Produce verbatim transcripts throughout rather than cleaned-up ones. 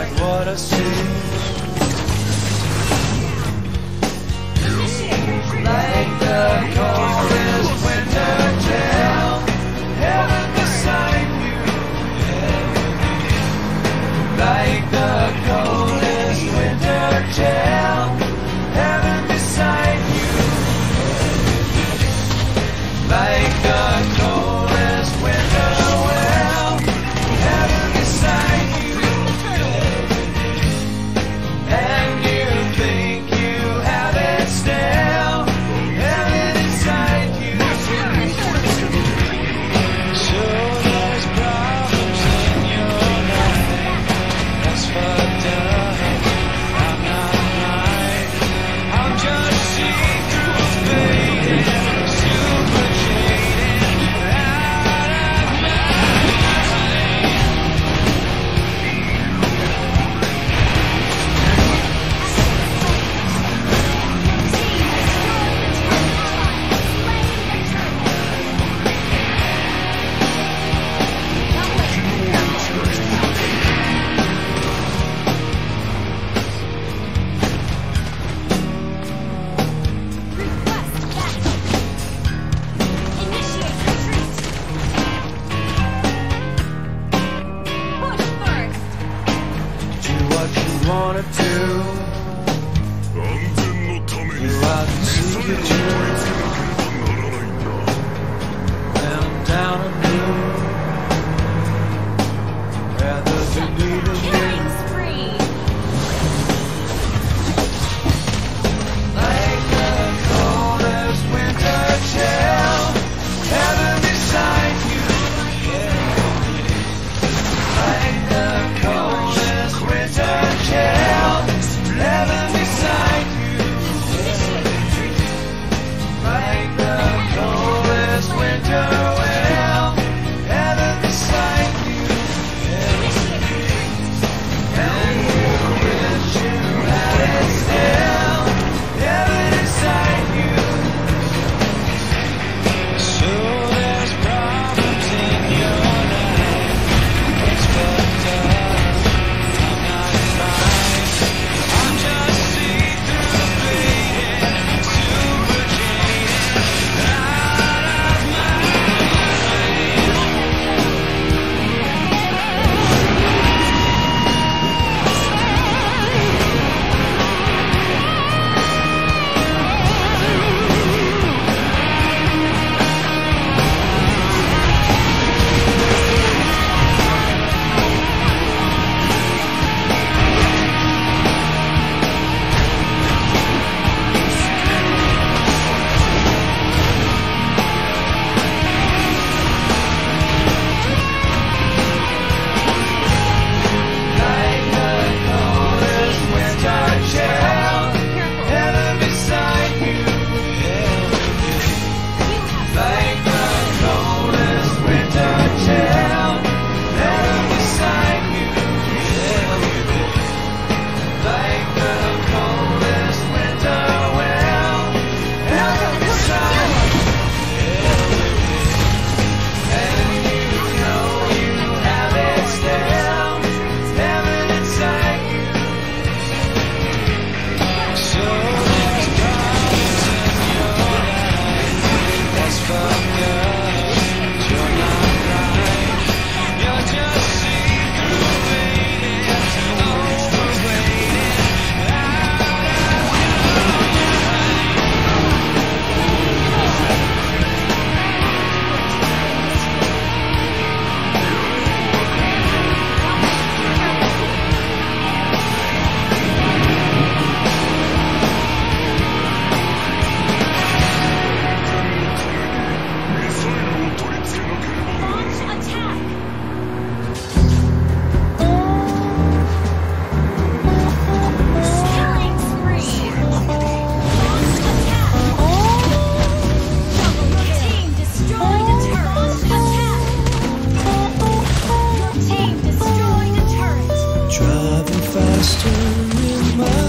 what I see. Like the coldest winter chill, heaven beside you. Like the coldest winter chill, heaven beside you. Like the coldest winter well, heaven beside you. And you think you have it still, heaven inside you. So there's problems in your life, that's fucked up. I'm not blind, I'm just see-through fading, super jaded, out of my mind. Do what you wanna do. You out to the truth, and down anew. Rather than leaving you. Like the coldest winter chill, heaven beside you. Like the coldest winter chill, heaven beside you. Like the coldest winter well, heaven beside you. And you wish you had it still, heaven inside you. So there's problems in your life, it's fucked up. I'm not blind, I'm just see-through fading, super jaded, out of my Like the coldest winter chill, heaven beside you. Like the coldest winter chill, heaven beside you. Like the coldest winter well, heaven beside you. And you know you have it still, heaven inside you. So there's problems in your life, that's fucked up. You're not right, you're just see-through fading, overrated, out of driving faster in my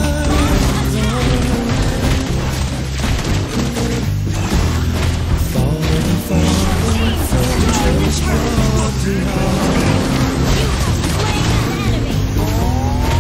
falling far from just what behind.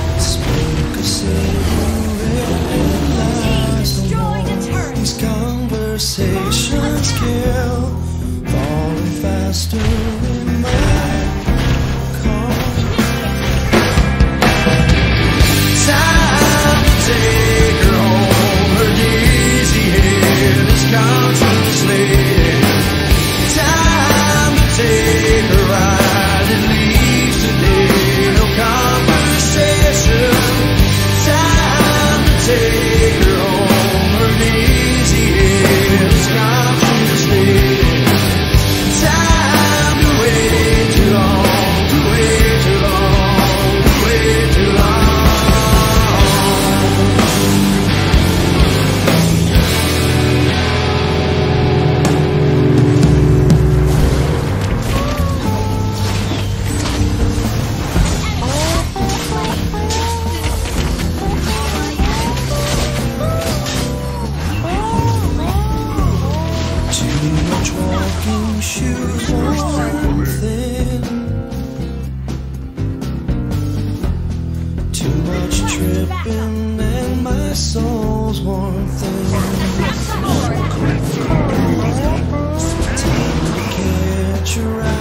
tripping and my soul's worn thin. Take a ride.